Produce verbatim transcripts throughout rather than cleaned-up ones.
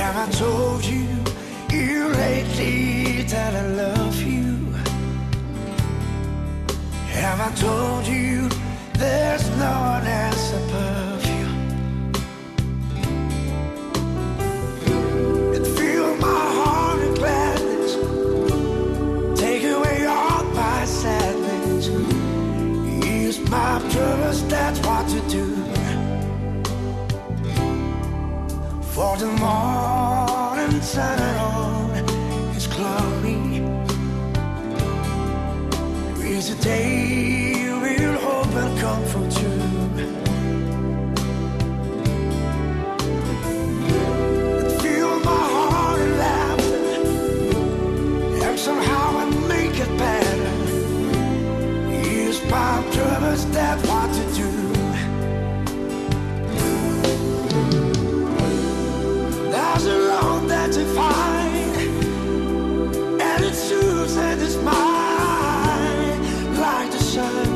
Have I told you, you lately, that I love you? Have I told you there's no one else above you? It fills my heart with gladness, take away all my sadness, ease my troubles, that's what to do. For the morning sun on its glory is a day we'll hope and comfort true. It fills my heart with laughter, and somehow I make it better. Ease my troubles, that's what to do. There's a road that you find, and it soothes and it's mine like the sun.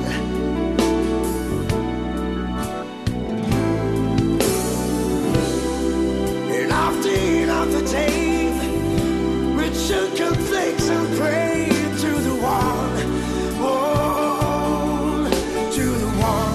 And after another day, we shook and thanks and pray to the one, oh, to the one.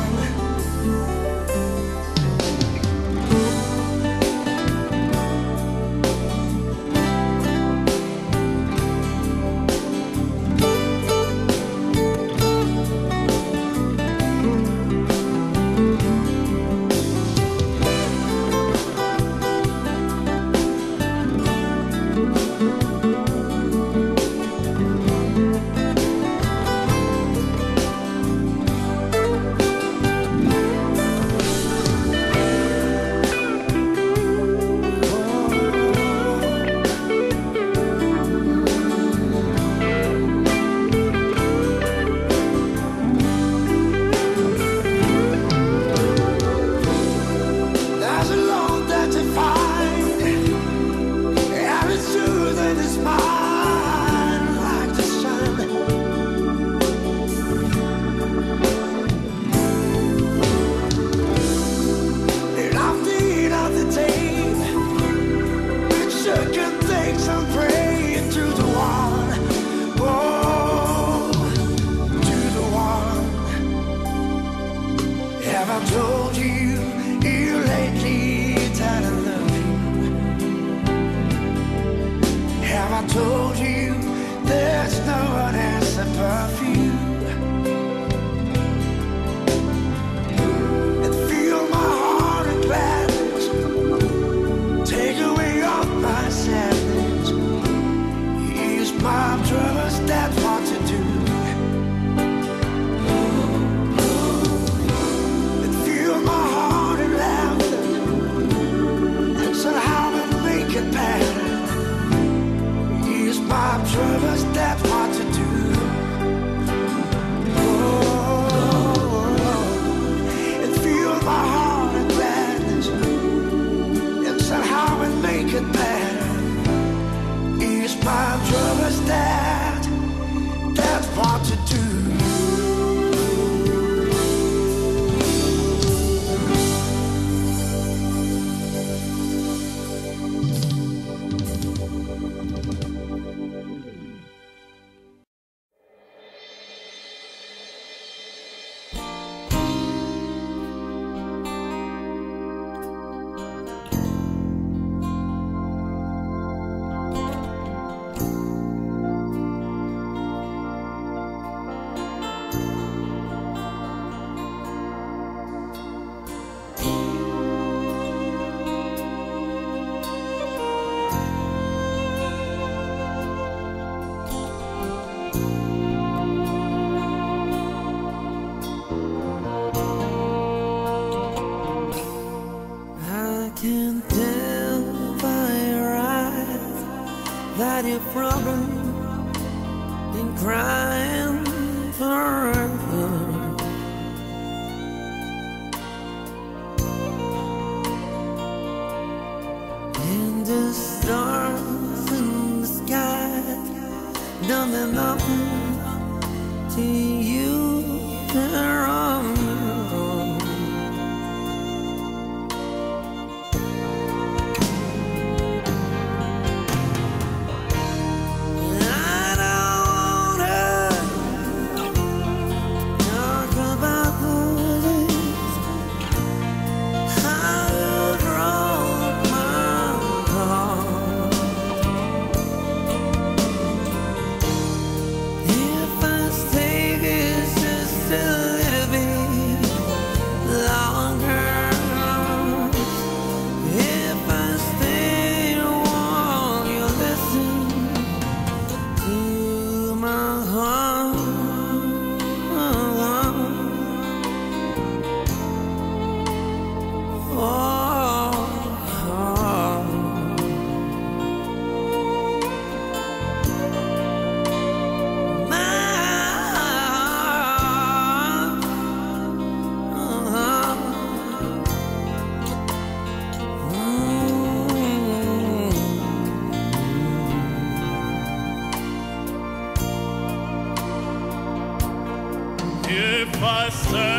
I stand